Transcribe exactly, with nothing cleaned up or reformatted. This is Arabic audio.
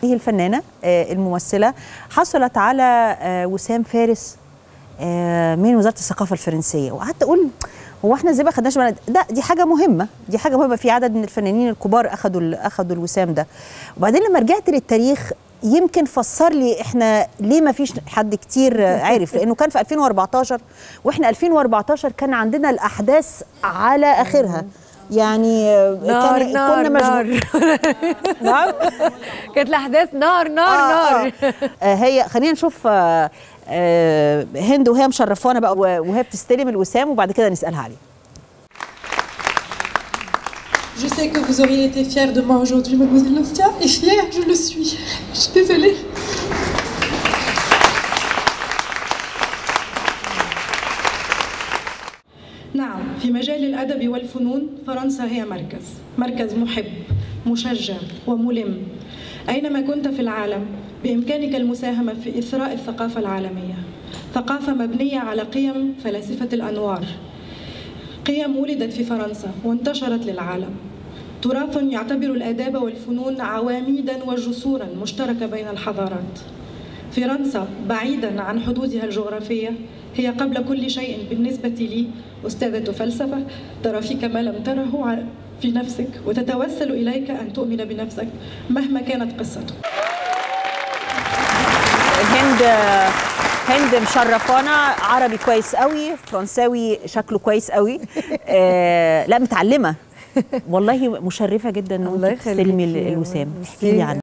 هذه الفنانة الممثلة حصلت على وسام فارس من وزارة الثقافة الفرنسية، وقعدت أقول هو احنا ازاي ما خدناش بالنا؟ ده دي حاجة مهمة، دي حاجة مهمة. في عدد من الفنانين الكبار أخدوا أخدوا الوسام ده. وبعدين لما رجعت للتاريخ يمكن فسر لي احنا ليه ما فيش حد كتير عارف، لأنه كان في ألفين وأربعتاشر واحنا ألفين وأربعتاشر كان عندنا الأحداث على آخرها. يعني نار كان نار كنا نار نعم كانت الاحداث نار نار آه نار آه هي خلينا نشوف آه آه هند وهي مشرفانا بقى وهي بتستلم الوسام وبعد كده نسالها عليه. Je sais que vous auriez été fière de moi aujourd'hui, mademoiselle Nastia, et fière, je le suis. Je suis désolée. نعم، في مجال الأدب والفنون فرنسا هي مركز، مركز محب، مشجع وملم. أينما كنت في العالم بإمكانك المساهمة في إثراء الثقافة العالمية، ثقافة مبنية على قيم فلاسفة الأنوار، قيم ولدت في فرنسا وانتشرت للعالم، تراث يعتبر الآداب والفنون عواميدا وجسورا مشتركة بين الحضارات. فرنسا بعيدا عن حدودها الجغرافية هي قبل كل شيء بالنسبة لي أستاذة فلسفة ترى فيك ما لم تره في نفسك وتتوسل إليك أن تؤمن بنفسك مهما كانت قصته. هند هند مشرفانا، عربي كويس قوي، فرنساوي شكله كويس قوي. آه لا متعلمة والله، مشرفة جدا ان انت تستلمي الوسام. احكي لي عنه.